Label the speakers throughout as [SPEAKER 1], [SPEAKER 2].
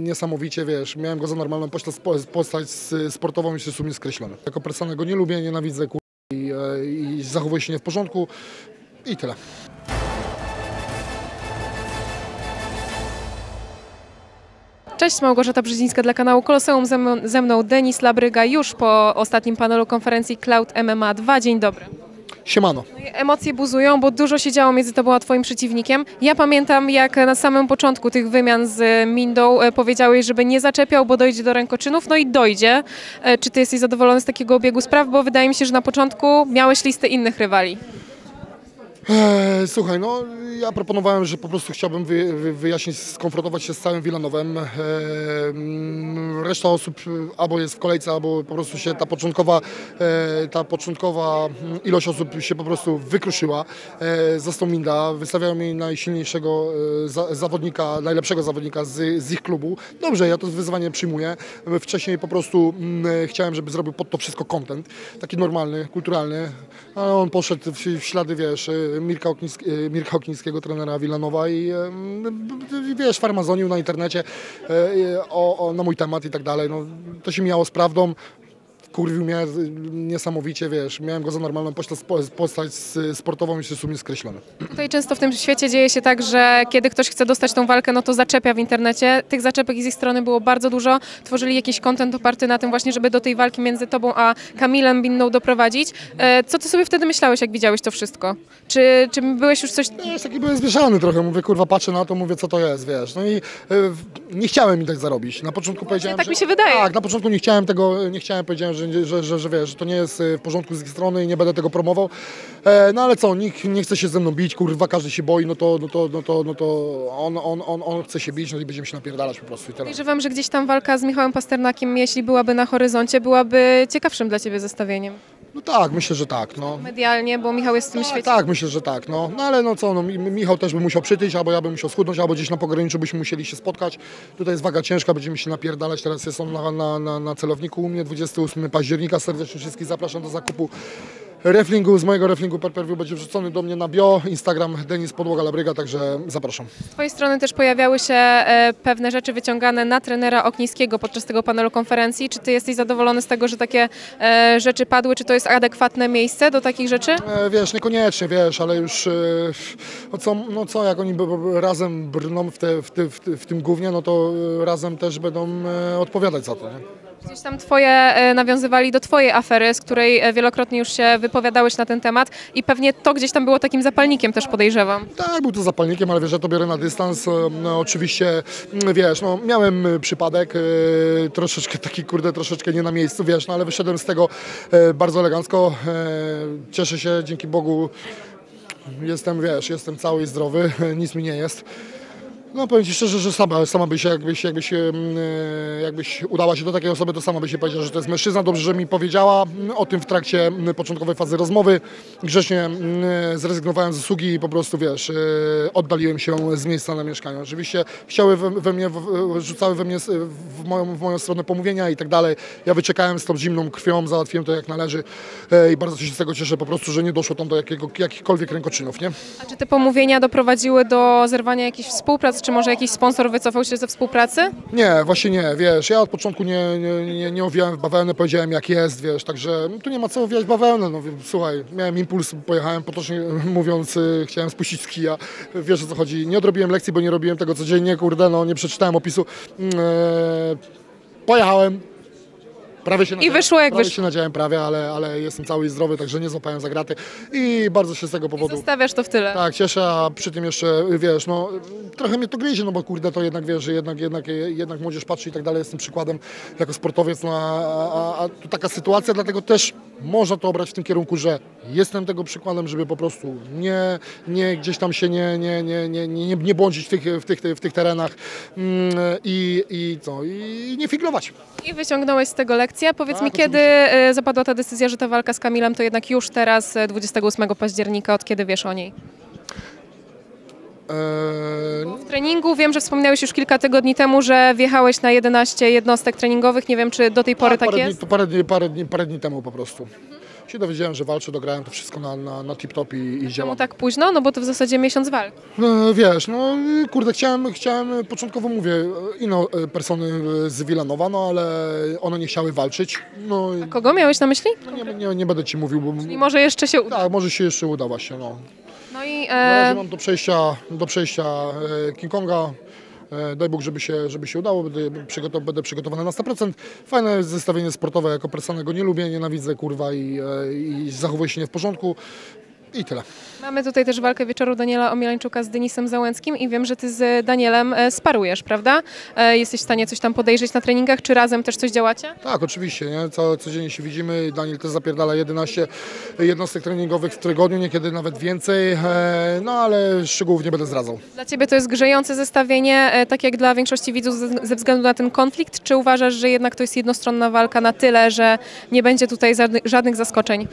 [SPEAKER 1] niesamowicie, wiesz, miałem go za normalną postać sportową i się w sumie skreślony. Jako persona go nie lubię, nienawidzę i zachowuje się nie w porządku i tyle.
[SPEAKER 2] Cześć, Małgorzata Brzezińska dla kanału Koloseum, ze mną Denis Labryga już po ostatnim panelu konferencji Cloud MMA 2. Dzień dobry.
[SPEAKER 1] Siemano.
[SPEAKER 2] No emocje buzują, bo dużo się działo między tobą a twoim przeciwnikiem. Ja pamiętam, jak na samym początku tych wymian z Mindą powiedziałeś, żeby nie zaczepiał, bo dojdzie do rękoczynów, no i dojdzie. Czy ty jesteś zadowolony z takiego obiegu spraw? Bo wydaje mi się, że na początku miałeś listę innych rywali.
[SPEAKER 1] Słuchaj, no ja proponowałem, że po prostu chciałbym wyjaśnić, skonfrontować się z całym Villanowem. Reszta osób albo jest w kolejce, albo po prostu się ta początkowa ilość osób się po prostu wykruszyła. Został Minda, wystawiają mi najsilniejszego zawodnika, najlepszego zawodnika z ich klubu. Dobrze, ja to wyzwanie przyjmuję. Wcześniej po prostu chciałem, żeby zrobił pod to wszystko content, taki normalny, kulturalny, ale on poszedł w ślady, wiesz, Mirka Okińskiego, trenera Villanowa i wiesz, farmazonił na internecie na mój temat i tak dalej. No, to się mijało z prawdą. Kurwił mnie niesamowicie, wiesz, miałem go za normalną postać sportową i się w sumie skreślony.
[SPEAKER 2] Tutaj często w tym świecie dzieje się tak, że kiedy ktoś chce dostać tą walkę, no to zaczepia w internecie. Tych zaczepek z ich strony było bardzo dużo. Tworzyli jakiś content oparty na tym właśnie, żeby do tej walki między tobą a Kamilem Binną doprowadzić. Co ty sobie wtedy myślałeś, jak widziałeś to wszystko? Czy byłeś już coś...
[SPEAKER 1] Ja taki byłem zmieszany trochę, mówię, kurwa, patrzę na to, mówię, co to jest, wiesz. No i nie chciałem mi tak zarobić. Na początku powiedziałem,
[SPEAKER 2] tak mi się wydaje.
[SPEAKER 1] Tak, na początku nie chciałem tego, powiedziałem, że wiesz, że to nie jest w porządku z ich strony i nie będę tego promował. No ale co, nikt nie chce się ze mną bić, kurwa, każdy się boi, no to on chce się bić, no i będziemy się napierdalać po prostu i tyle.
[SPEAKER 2] Podejrzewam, że gdzieś tam walka z Michałem Pasternakiem, jeśli byłaby na horyzoncie, byłaby ciekawszym dla ciebie zestawieniem.
[SPEAKER 1] No tak, myślę, że tak, no.
[SPEAKER 2] Medialnie, bo Michał jest w tym świecie.
[SPEAKER 1] Tak, myślę, że tak, no. No ale no co, no Michał też by musiał przytyć, albo ja bym musiał schudnąć, albo gdzieś na pograniczu byśmy musieli się spotkać. Tutaj jest waga ciężka, będziemy się napierdalać, teraz jest on na celowniku u mnie, 28 października, serdecznie wszystkich zapraszam do zakupu reflingu, z mojego reflingu per-per-view będzie wrzucony do mnie na bio, Instagram Denis Podłoga Labryga, także zapraszam.
[SPEAKER 2] Z twojej strony też pojawiały się pewne rzeczy wyciągane na trenera Okińskiego podczas tego panelu konferencji. Czy ty jesteś zadowolony z tego, że takie rzeczy padły? Czy to jest adekwatne miejsce do takich rzeczy?
[SPEAKER 1] Wiesz, niekoniecznie, wiesz, ale już no co, jak oni razem brną w tym gównie, no to razem też będą odpowiadać za to, nie?
[SPEAKER 2] Gdzieś tam nawiązywali do twojej afery, z której wielokrotnie już się wypowiadałeś na ten temat i pewnie to gdzieś tam było takim zapalnikiem też, podejrzewam.
[SPEAKER 1] Tak, był to zapalnikiem, ale wiesz, ja to biorę na dystans. No, oczywiście, wiesz, no miałem przypadek, troszeczkę taki, kurde, troszeczkę nie na miejscu, wiesz, no ale wyszedłem z tego bardzo elegancko. Cieszę się, dzięki Bogu, jestem cały i zdrowy, nic mi nie jest. No powiem ci szczerze, że sama by się, jakbyś udała się do takiej osoby, to sama by się powiedziała, że to jest mężczyzna. Dobrze, że mi powiedziała o tym w trakcie początkowej fazy rozmowy. Grzecznie zrezygnowałem z usługi i po prostu, wiesz, oddaliłem się z miejsca na mieszkaniu. Oczywiście rzucały we mnie w moją stronę pomówienia i tak dalej. Ja wyczekałem z tą zimną krwią, załatwiłem to jak należy i bardzo się z tego cieszę po prostu, że nie doszło tam do jakichkolwiek rękoczynów, nie?
[SPEAKER 2] A czy te pomówienia doprowadziły do zerwania jakichś współprac? Czy może jakiś sponsor wycofał się ze współpracy?
[SPEAKER 1] Nie, właśnie nie, wiesz, ja od początku nie owijałem w bawełnę, powiedziałem jak jest, wiesz, także tu nie ma co owijać bawełnę, no słuchaj, miałem impuls, pojechałem, potocznie mówiąc, chciałem spuścić z kija, wiesz o co chodzi, nie odrobiłem lekcji, bo nie robiłem tego codziennie, kurde, no nie przeczytałem opisu, pojechałem.
[SPEAKER 2] I wyszło jak wyszło.
[SPEAKER 1] Się nadziałem prawie, ale jestem cały i zdrowy, także nie złapałem za graty i bardzo się z tego powodu...
[SPEAKER 2] I zostawiasz to w tyle.
[SPEAKER 1] Tak, cieszę, a przy tym jeszcze, wiesz, no trochę mnie to gryzie, no bo kurde, to jednak, wiesz, że jednak młodzież patrzy i tak dalej, jestem przykładem jako sportowiec, no a tu taka sytuacja, dlatego też można to obrać w tym kierunku, że jestem tego przykładem, żeby po prostu nie gdzieś tam się nie błądzić w tych terenach i nie figlować.
[SPEAKER 2] I wyciągnąłeś z tego lekcję. Powiedz mi, kiedy zapadła ta decyzja, że ta walka z Kamilem to jednak już teraz, 28 października, od kiedy wiesz o niej? W treningu wiem, że wspominałeś już kilka tygodni temu, że wjechałeś na 11 jednostek treningowych. Nie wiem, czy do tej pory tak jest?
[SPEAKER 1] Parę dni temu po prostu. się dowiedziałem, że walczy, dograłem to wszystko na tip-top i
[SPEAKER 2] Czemu
[SPEAKER 1] działam.
[SPEAKER 2] tak późno? No bo to w zasadzie miesiąc walk.
[SPEAKER 1] No, wiesz, no kurde, chciałem początkowo mówię, inne persony z Villanowa, no ale one nie chciały walczyć. No i
[SPEAKER 2] Kogo miałeś na myśli?
[SPEAKER 1] nie będę ci mówił, bo
[SPEAKER 2] I może jeszcze się uda.
[SPEAKER 1] tak, może się jeszcze uda właśnie, no.
[SPEAKER 2] No i
[SPEAKER 1] Na razie mam do przejścia King Konga. Daj Bóg, żeby się udało, będę przygotowany na 100%. Fajne zestawienie sportowe, jako persona go nie lubię, nienawidzę, kurwa i zachowuję się nie w porządku i tyle.
[SPEAKER 2] mamy tutaj też walkę wieczoru Daniela Omielańczuka z Denisem Załęckim i wiem, że ty z Danielem sparujesz, prawda? Jesteś w stanie coś tam podejrzeć na treningach, czy razem też coś działacie?
[SPEAKER 1] Tak, oczywiście, nie? Codziennie się widzimy. Daniel też zapierdala 11 jednostek treningowych w tygodniu, niekiedy nawet więcej, no ale szczegółów nie będę zdradzał.
[SPEAKER 2] Dla ciebie to jest grzejące zestawienie, tak jak dla większości widzów ze względu na ten konflikt, czy uważasz, że jednak to jest jednostronna walka na tyle, że nie będzie tutaj żadnych zaskoczeń?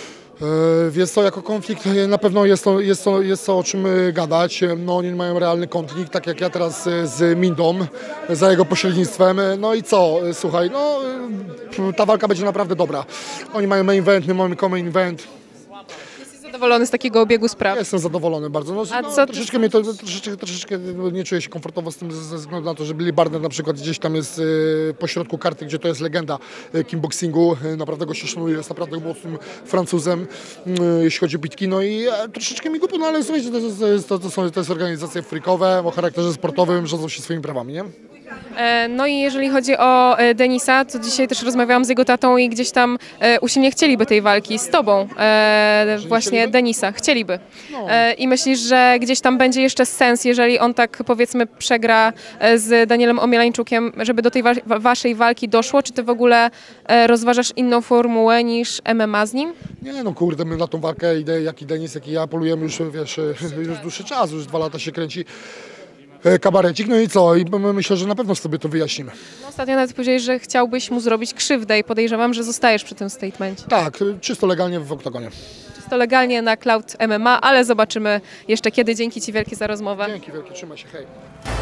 [SPEAKER 1] Wiesz co, jako konflikt na pewno jest to o czym gadać. No, oni mają realny konflikt, tak jak ja teraz z Mindą, za jego pośrednictwem. No i co, słuchaj, no ta walka będzie naprawdę dobra. Oni mają main event, my mamy co-main event.
[SPEAKER 2] Jesteś zadowolony z takiego obiegu spraw?
[SPEAKER 1] Jestem zadowolony bardzo. No,
[SPEAKER 2] co-
[SPEAKER 1] troszeczkę nie czuję się komfortowo z tym ze względu na to, że Billy Barnett na przykład gdzieś tam jest pośrodku karty, gdzie to jest legenda kickboxingu. Naprawdę go się szanuje, jest naprawdę mocnym Francuzem, jeśli chodzi o bitki. No i troszeczkę mi głupio, no ale słuchajcie, to jest organizacje freakowe o charakterze sportowym, rządzą się swoimi prawami, nie?
[SPEAKER 2] No i jeżeli chodzi o Denisa, to dzisiaj też rozmawiałam z jego tatą i gdzieś tam usilnie chcieliby tej walki z tobą, właśnie
[SPEAKER 1] chcieliby?
[SPEAKER 2] Denisa, chcieliby.
[SPEAKER 1] No.
[SPEAKER 2] I myślisz, że gdzieś tam będzie jeszcze sens, jeżeli on tak powiedzmy przegra z Danielem Omielańczukiem, żeby do tej waszej walki doszło? Czy ty w ogóle rozważasz inną formułę niż MMA z nim?
[SPEAKER 1] Nie no kurde, my na tą walkę jak i Denis, jak i ja polujemy już, wiesz, już dłuższy czas, już 2 lata się kręci kabarecik, no i co? I myślę, że na pewno sobie to wyjaśnimy.
[SPEAKER 2] No, ostatnio nawet powiedziałeś, że chciałbyś mu zrobić krzywdę i podejrzewam, że zostajesz przy tym statemencie.
[SPEAKER 1] Tak, czysto legalnie w oktagonie.
[SPEAKER 2] Czysto legalnie na Cloud MMA, ale zobaczymy jeszcze kiedy. Dzięki ci wielkie za rozmowę.
[SPEAKER 1] Dzięki wielkie, trzymaj się, hej.